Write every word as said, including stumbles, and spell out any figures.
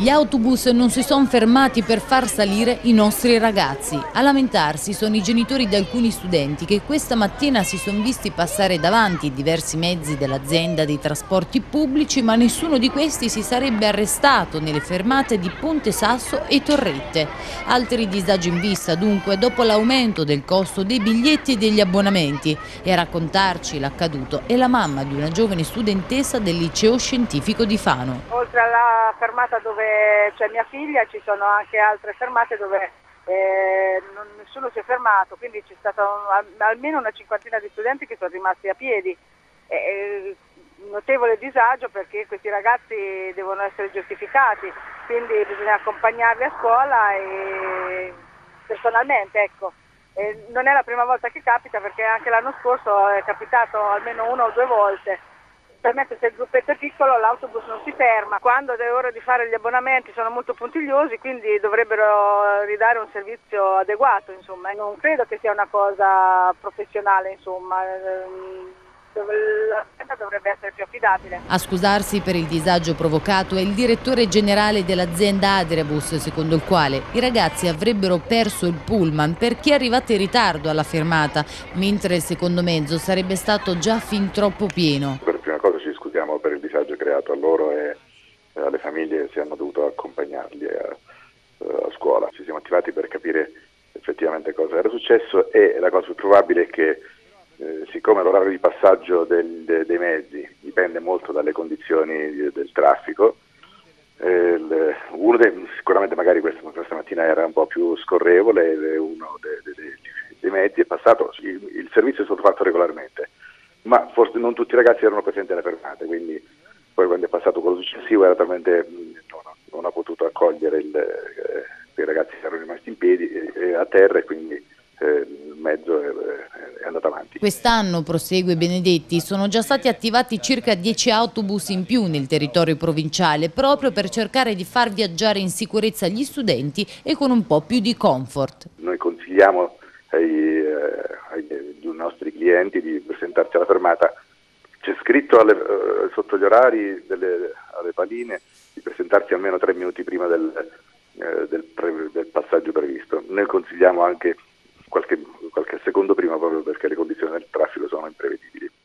Gli autobus non si sono fermati per far salire i nostri ragazzi. A lamentarsi sono i genitori di alcuni studenti che questa mattina si sono visti passare davanti diversi mezzi dell'azienda dei trasporti pubblici, ma nessuno di questi si sarebbe arrestato nelle fermate di Ponte Sasso e Torrette. Altri disagi in vista dunque dopo l'aumento del costo dei biglietti e degli abbonamenti. E a raccontarci l'accaduto è la mamma di una giovane studentessa del liceo scientifico di Fano. Oltre alla fermata dove c'è mia figlia ci sono anche altre fermate dove eh, non, nessuno si è fermato, quindi c'è stato un, almeno una cinquantina di studenti che sono rimasti a piedi. Eh, notevole disagio perché questi ragazzi devono essere giustificati, quindi bisogna accompagnarli a scuola e personalmente, ecco. Eh, non è la prima volta che capita perché anche l'anno scorso è capitato almeno una o due volte. Specialmente se il gruppetto è piccolo l'autobus non si ferma, quando è ora di fare gli abbonamenti sono molto puntigliosi, quindi dovrebbero ridare un servizio adeguato, insomma. Non credo che sia una cosa professionale, insomma. L'azienda dovrebbe essere più affidabile. A scusarsi per il disagio provocato è il direttore generale dell'azienda Adriabus, secondo il quale i ragazzi avrebbero perso il pullman perché arrivati in ritardo alla fermata, mentre il secondo mezzo sarebbe stato già fin troppo pieno. Per prima cosa ci scusiamo per il disagio creato a loro e alle famiglie che si hanno dovuto accompagnarli a, a scuola. Ci siamo attivati per capire effettivamente cosa era successo e la cosa più probabile è che Eh, siccome l'orario di passaggio del, de, dei mezzi dipende molto dalle condizioni di, del traffico, eh, il, uno dei, sicuramente magari questa, questa mattina era un po' più scorrevole, uno dei, dei, dei mezzi è passato, il, il servizio è stato fatto regolarmente, ma forse non tutti i ragazzi erano presenti alle fermate, quindi poi quando è passato quello successivo era talmente non, non ha potuto accogliere il, eh, i ragazzi che erano rimasti in piedi eh, a terra e quindi eh, il mezzo è, è andato avanti. Quest'anno, prosegue Benedetti, sono già stati attivati circa dieci autobus in più nel territorio provinciale proprio per cercare di far viaggiare in sicurezza gli studenti e con un po' più di comfort. Noi consigliamo ai, eh, ai nostri clienti di presentarsi alla fermata, c'è scritto alle, eh, sotto gli orari delle, alle paline di presentarsi almeno tre minuti prima del, eh, del, pre, del passaggio previsto. Noi consigliamo anche qualche, qualche secondo prima proprio perché le condizioni del traffico sono imprevedibili.